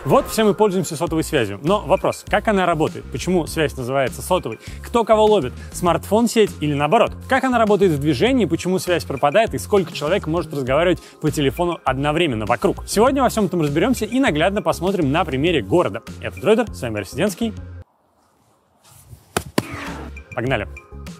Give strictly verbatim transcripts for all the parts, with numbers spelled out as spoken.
Вот все мы пользуемся сотовой связью, но вопрос, как она работает, почему связь называется сотовой, кто кого ловит, смартфон, сеть или наоборот, как она работает в движении, почему связь пропадает и сколько человек может разговаривать по телефону одновременно вокруг. Сегодня во всем этом разберемся и наглядно посмотрим на примере города. Это Дройдер, с вами Резиденский. Погнали!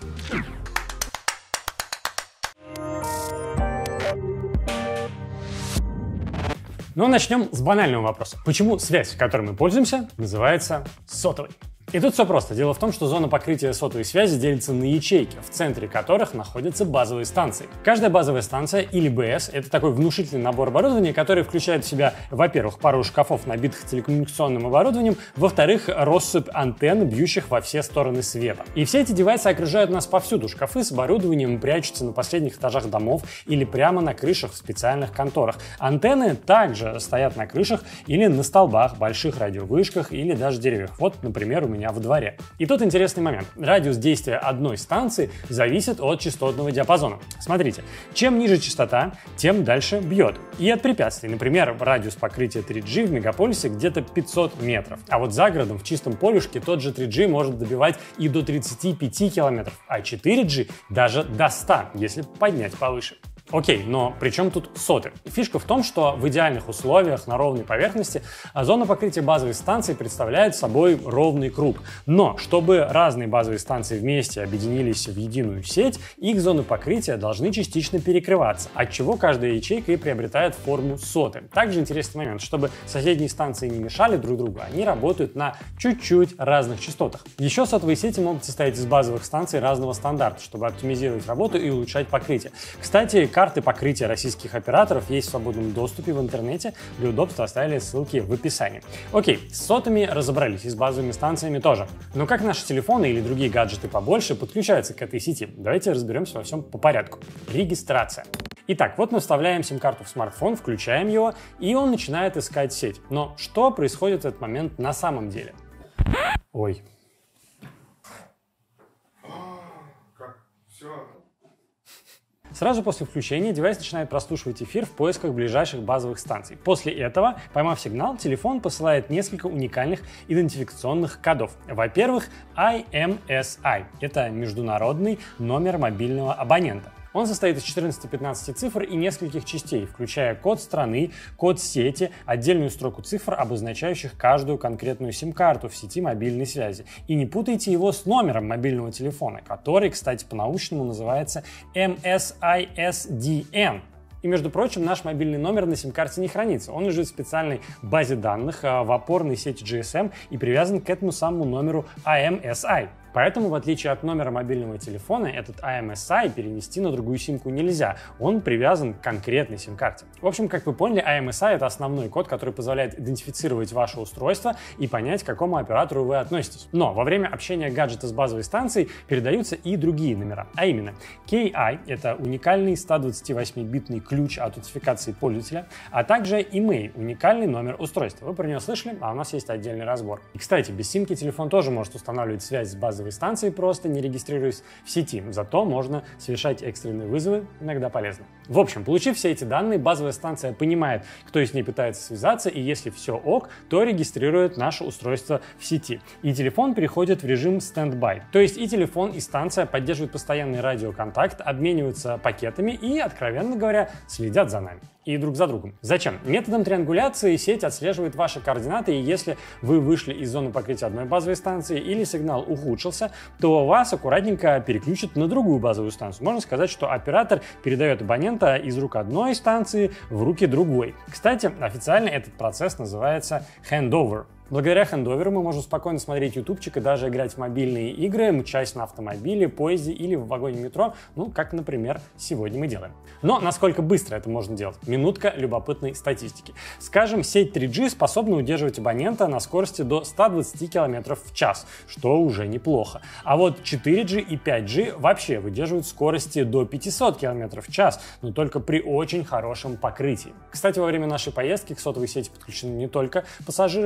Но начнем с банального вопроса. Почему связь, которой мы пользуемся, называется сотовой? И тут все просто. Дело в том, что зона покрытия сотовой связи делится на ячейки, в центре которых находятся базовые станции. Каждая базовая станция, или бэ эс, это такой внушительный набор оборудования, который включает в себя, во-первых, пару шкафов, набитых телекоммуникационным оборудованием, во-вторых, россыпь антенн, бьющих во все стороны света. И все эти девайсы окружают нас повсюду. Шкафы с оборудованием прячутся на последних этажах домов или прямо на крышах в специальных конторах. Антенны также стоят на крышах или на столбах, больших радиовышках или даже деревьях. Вот, например, у меня меня во дворе. И тут интересный момент. Радиус действия одной станции зависит от частотного диапазона. Смотрите, чем ниже частота, тем дальше бьет. И от препятствий. Например, радиус покрытия три джи в мегаполисе где-то пятьсот метров. А вот за городом, в чистом полюшке, тот же три джи может добивать и до тридцати пяти километров, а четыре джи даже до ста, если поднять повыше. Окей, но при чем тут соты? Фишка в том, что в идеальных условиях на ровной поверхности зона покрытия базовой станции представляет собой ровный круг. Но чтобы разные базовые станции вместе объединились в единую сеть, их зоны покрытия должны частично перекрываться, отчего каждая ячейка и приобретает форму соты. Также интересный момент, чтобы соседние станции не мешали друг другу, они работают на чуть-чуть разных частотах. Еще сотовые сети могут состоять из базовых станций разного стандарта, чтобы оптимизировать работу и улучшать покрытие. Кстати, карты покрытия российских операторов есть в свободном доступе в интернете. Для удобства оставили ссылки в описании. Окей, с сотами разобрались, и с базовыми станциями тоже. Но как наши телефоны или другие гаджеты побольше подключаются к этой сети? Давайте разберемся во всем по порядку. Регистрация. Итак, вот мы вставляем сим-карту в смартфон, включаем его, и он начинает искать сеть. Но что происходит в этот момент на самом деле? Ой. Как? Все. Сразу после включения девайс начинает прослушивать эфир в поисках ближайших базовых станций. После этого, поймав сигнал, телефон посылает несколько уникальных идентификационных кодов. Во-первых, ай эм эс ай – это международный номер мобильного абонента. Он состоит из четырнадцати-пятнадцати цифр и нескольких частей, включая код страны, код сети, отдельную строку цифр, обозначающих каждую конкретную сим-карту в сети мобильной связи. И не путайте его с номером мобильного телефона, который, кстати, по-научному называется эм эс ай эс ди эн. И, между прочим, наш мобильный номер на сим-карте не хранится. Он лежит в специальной базе данных в опорной сети джи эс эм и привязан к этому самому номеру ай эм эс ай. Поэтому, в отличие от номера мобильного телефона, этот ай эм эс ай перенести на другую симку нельзя. Он привязан к конкретной сим-карте. В общем, как вы поняли, ай эм эс ай — это основной код, который позволяет идентифицировать ваше устройство и понять, к какому оператору вы относитесь. Но во время общения гаджета с базовой станцией передаются и другие номера. А именно, кей ай — это уникальный ста двадцати восьми битный ключ от аутентификации пользователя, а также имей — уникальный номер устройства. Вы про него слышали, а у нас есть отдельный разбор. И, кстати, без симки телефон тоже может устанавливать связь с базовой станции, просто не регистрируясь в сети. Зато можно совершать экстренные вызовы, иногда полезно. В общем, получив все эти данные, базовая станция понимает, кто с ней пытается связаться, и если все ок, то регистрирует наше устройство в сети. И телефон переходит в режим стендбай. То есть и телефон, и станция поддерживают постоянный радиоконтакт, обмениваются пакетами и, откровенно говоря, следят за нами и друг за другом. Зачем? Методом триангуляции сеть отслеживает ваши координаты, и если вы вышли из зоны покрытия одной базовой станции или сигнал ухудшился, то вас аккуратненько переключат на другую базовую станцию. Можно сказать, что оператор передает абонента из рук одной станции в руки другой. Кстати, официально этот процесс называется handover. Благодаря хендоверу мы можем спокойно смотреть ютубчик и даже играть в мобильные игры, мчась на автомобиле, поезде или в вагоне метро, ну, как, например, сегодня мы делаем. Но насколько быстро это можно делать? Минутка любопытной статистики. Скажем, сеть три джи способна удерживать абонента на скорости до ста двадцати километров в час, что уже неплохо. А вот четыре джи и пять джи вообще выдерживают скорости до пятисот километров в час, но только при очень хорошем покрытии. Кстати, во время нашей поездки к сотовой сети подключены не только пассажиры нашего автомобиля,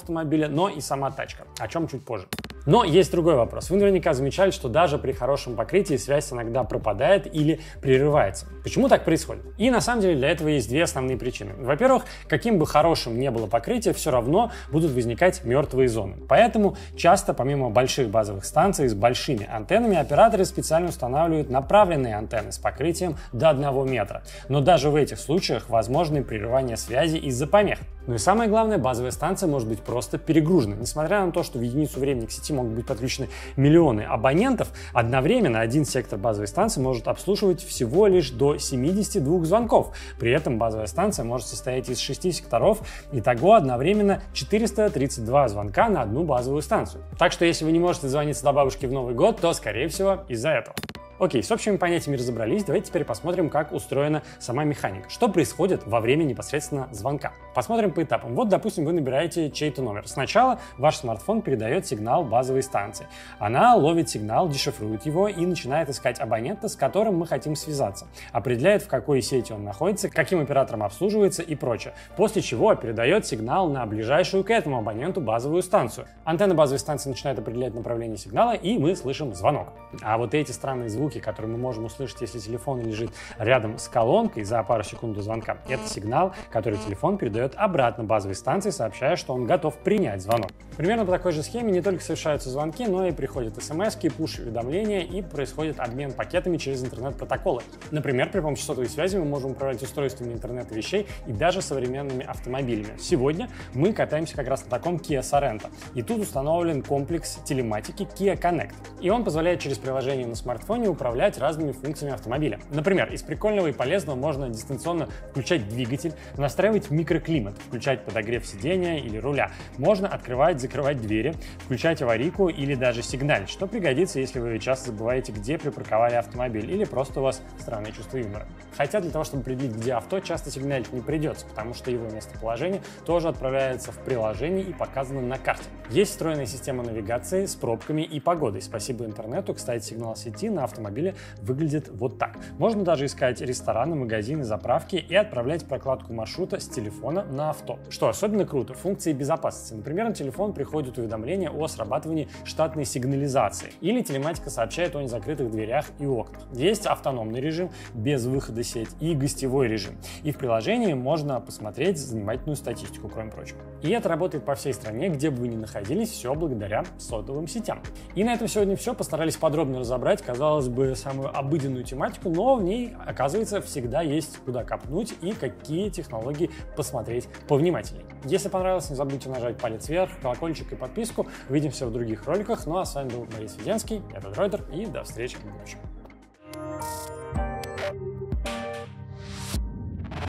автомобиля, но и сама тачка, о чем чуть позже. Но есть другой вопрос. Вы наверняка замечали, что даже при хорошем покрытии связь иногда пропадает или прерывается. Почему так происходит? И на самом деле для этого есть две основные причины. Во-первых, каким бы хорошим ни было покрытие, все равно будут возникать мертвые зоны. Поэтому часто, помимо больших базовых станций с большими антеннами, операторы специально устанавливают направленные антенны с покрытием до одного метра. Но даже в этих случаях возможны прерывания связи из-за помех. Ну и самое главное, базовая станция может быть просто перегружена. Несмотря на то, что в единицу времени к сети могут быть подключены миллионы абонентов, одновременно один сектор базовой станции может обслуживать всего лишь до семидесяти двух звонков. При этом базовая станция может состоять из шести секторов, итого одновременно четыреста тридцать два звонка на одну базовую станцию. Так что если вы не можете звониться до бабушки в Новый год, то скорее всего из-за этого. Окей, с общими понятиями разобрались, давайте теперь посмотрим, как устроена сама механика. Что происходит во время непосредственно звонка. Посмотрим по этапам. Вот, допустим, вы набираете чей-то номер. Сначала ваш смартфон передает сигнал базовой станции. Она ловит сигнал, дешифрует его и начинает искать абонента, с которым мы хотим связаться. Определяет, в какой сети он находится, каким оператором обслуживается и прочее. После чего передает сигнал на ближайшую к этому абоненту базовую станцию. Антенна базовой станции начинает определять направление сигнала, и мы слышим звонок. А вот эти странные звуки, которые мы можем услышать, если телефон лежит рядом с колонкой за пару секунд до звонка, это сигнал, который телефон передает обратно базовой станции, сообщая, что он готов принять звонок. Примерно по такой же схеме не только совершаются звонки, но и приходят смс-ки, пуш-уведомления и происходит обмен пакетами через интернет-протоколы. Например, при помощи сотовой связи мы можем управлять устройствами интернета вещей и даже современными автомобилями. Сегодня мы катаемся как раз на таком Kia Sorento, и тут установлен комплекс телематики Kia Connect, и он позволяет через приложение на смартфоне управлять разными функциями автомобиля. Например, из прикольного и полезного можно дистанционно включать двигатель, настраивать микроклимат, включать подогрев сидения или руля. Можно открывать, закрывать двери, включать аварийку или даже сигналить, что пригодится, если вы часто забываете, где припарковали автомобиль, или просто у вас странное чувство юмора. Хотя для того, чтобы определить, где авто, часто сигналить не придется, потому что его местоположение тоже отправляется в приложение и показано на карте. Есть встроенная система навигации с пробками и погодой. Спасибо интернету, кстати, сигнал сети на автомобиле выглядит вот так. Можно даже искать рестораны, магазины, заправки и отправлять прокладку маршрута с телефона на авто. Что особенно круто, функции безопасности. Например, на телефон приходит уведомление о срабатывании штатной сигнализации, или телематика сообщает о незакрытых дверях и окнах. Есть автономный режим без выхода в сеть и гостевой режим. И в приложении можно посмотреть занимательную статистику, кроме прочего. И это работает по всей стране, где бы вы ни находились, все благодаря сотовым сетям. И на этом сегодня все. Постарались подробно разобрать, казалось бы, самую обыденную тематику, но в ней, оказывается, всегда есть куда копнуть и какие технологии посмотреть повнимательнее. Если понравилось, не забудьте нажать палец вверх, колокольчик и подписку. Увидимся в других роликах. Ну а с вами был Борис Веденский, это Дройдер, и до встречи в будущем.